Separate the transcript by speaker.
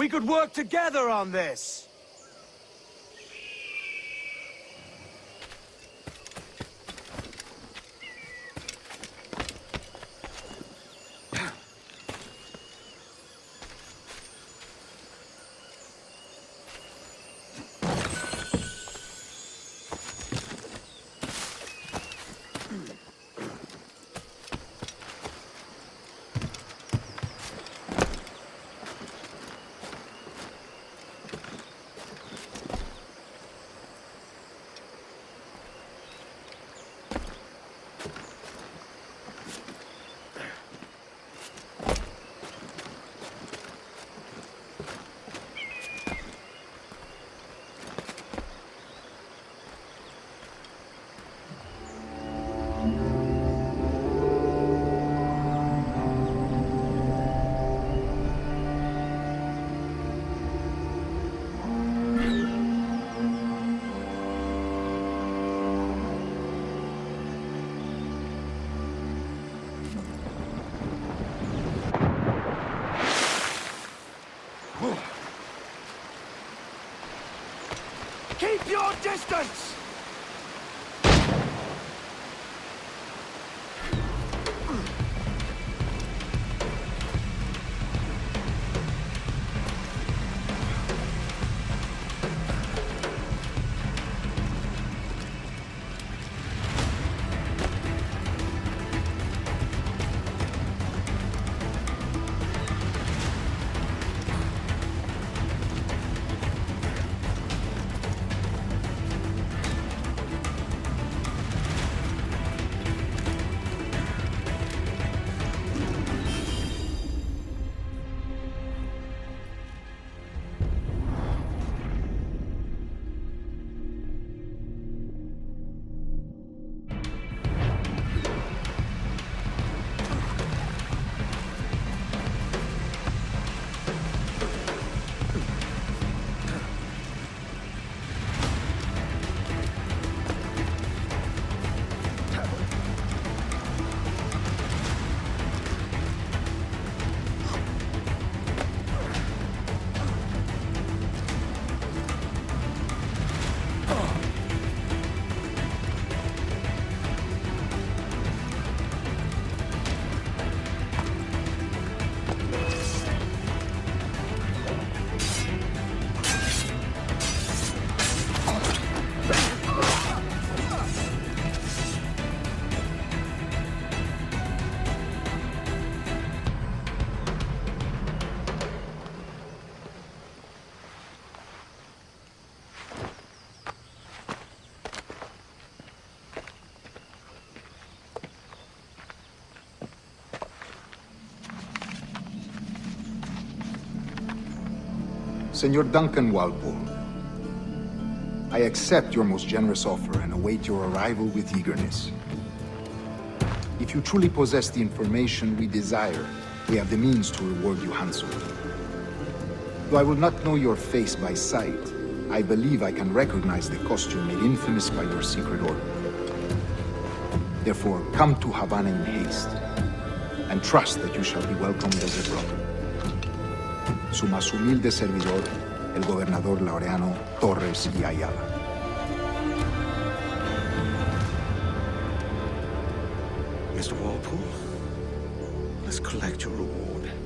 Speaker 1: We could work together on this! Keep your distance!
Speaker 2: Senor Duncan Walpole, I accept your most generous offer and await your arrival with eagerness. If you truly possess the information we desire, we have the means to reward you handsomely. Though I will not know your face by sight, I believe I can recognize the costume made infamous by your secret order. Therefore, come to Havana in haste, and trust that you shall be welcomed as a brother. Su más humilde servidor, el gobernador Laureano Torres y Ayala.
Speaker 3: Mr. Walpole, let's collect your reward.